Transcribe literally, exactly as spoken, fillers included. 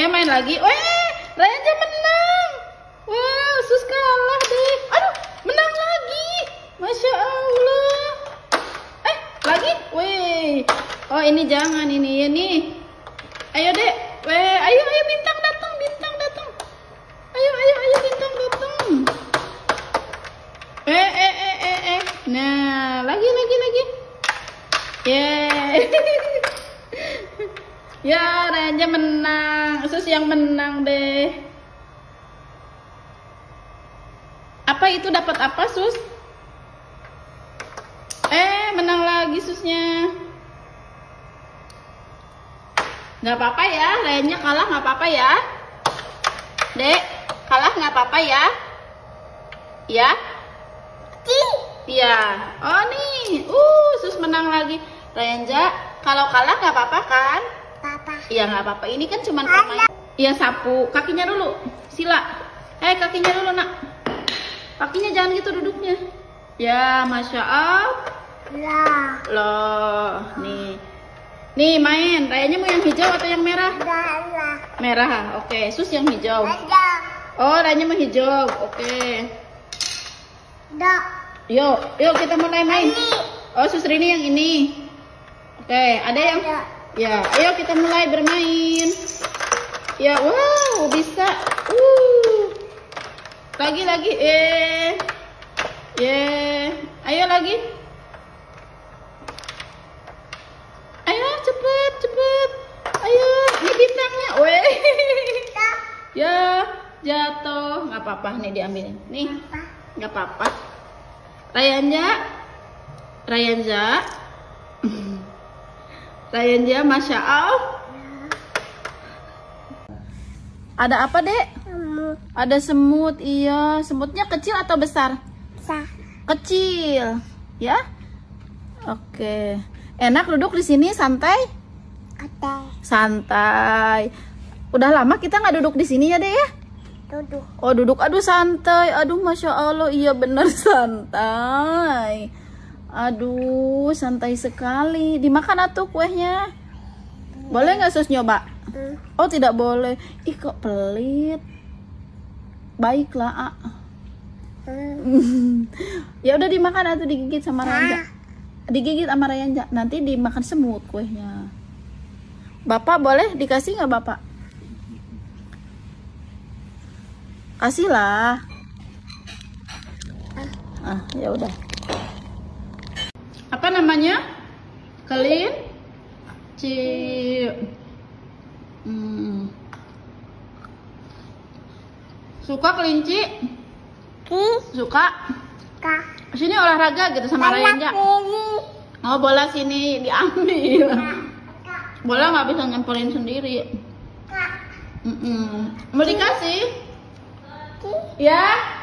Ayo main lagi. Weh, Rayanja menang. Wah, sus kalah deh. Aduh, menang lagi. Masya Allah. Eh, lagi? Weh. Oh, ini jangan ini, ini. Ayo dek. Weh, ayo ayo bintang datang, bintang datang. Ayo ayo ayo bintang datang. Eh eh eh eh eh. Nah, lagi lagi lagi. Yeay. Ya, Rayanja menang. Sus yang menang deh. Apa itu dapat apa, Sus? Eh, menang lagi Susnya. Gak apa-apa ya, Rayanja kalah gak apa-apa ya. Dek, kalah gak apa-apa ya. Ya? Iya. Oh nih, uh, Sus menang lagi. Rayanja, kalau kalah gak apa-apa kan? Iya nggak apa-apa. Ini kan cuma permainan. Iya sapu. Kakinya dulu. Sila. Eh kakinya dulu nak. Kakinya jangan gitu duduknya. Ya masya Allah. Loh. Nih. Nih main. Rayanya mau yang hijau atau yang merah? Merah. Oke. Sus yang hijau. Oh Rayanya mau hijau. Oke. Yuk. Yuk kita mulai main. Oh Sus Rini yang ini. Oke. Ada yang. Ya, ayo kita mulai bermain. Ya, wow, bisa. Uh. Lagi lagi. Eh. Yeah. Ayo lagi. Ayo cepet, cepet. Ayo, ini bintangnya. Weh. Ya, jatuh. Nggak apa-apa nih diambilin. Nih. Nggak apa-apa. Rayanja. Rayanja. Rayanja, masya Allah. Ada apa dek? Semut. Ada semut, iya. Semutnya kecil atau besar? Besar. Kecil, ya? Oke. Enak duduk di sini santai? Santai. Santai. Udah lama kita nggak duduk di sini ya dek ya? Duduk. Oh duduk, aduh santai, aduh masya Allah, iya bener santai. Aduh, santai sekali. Dimakan atuh kuehnya. Boleh nggak Sus nyoba? Hmm. Oh, tidak boleh. Ih, kok pelit. Baiklah, A. Hmm. Ya udah dimakan atau digigit sama Rayanja. Digigit sama Rayanja. Nanti dimakan semut kuehnya. Bapak boleh dikasih nggak Bapak? Kasihlah. Ah, ya udah. Apa namanya? Kelinci. Hmm. Suka kelinci? Suka? Suka. Sini olahraga gitu sama Rayanja. Oh bola sini diambil. Bola nggak bisa nyempolin sendiri. Mm -mm. Mau dikasih? Ya.